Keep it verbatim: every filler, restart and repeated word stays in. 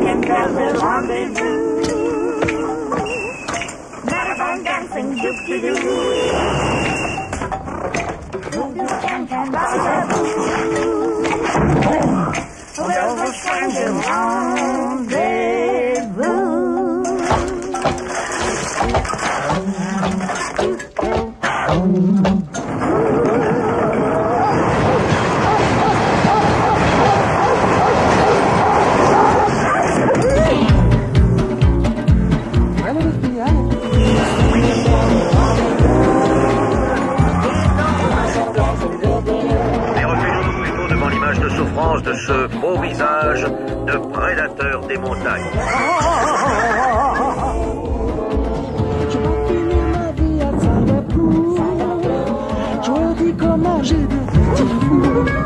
and there's a rendezvous. Marabou dancing, doop-de-doo. There's a stranger rendezvous. De souffrance de ce beau visage de prédateur des montagnes. Je vais finir ma vie à Singapour. Je dis comment j'ai de petits